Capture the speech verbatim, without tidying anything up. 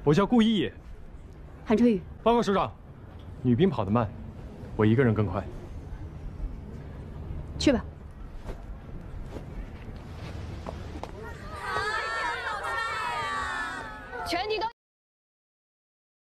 我叫顾一野。 韩春雨， 报告首长，女兵跑得慢，我一个人更快。 去吧。 全体都。